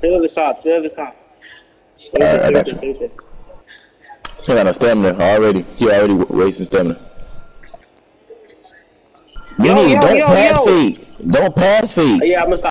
Clear the shot. Clear the shot. Alright, I got you. He got no stamina already. He already wasting stamina. Don't pass feed. Don't pass feed. Yeah, I'm gonna stop.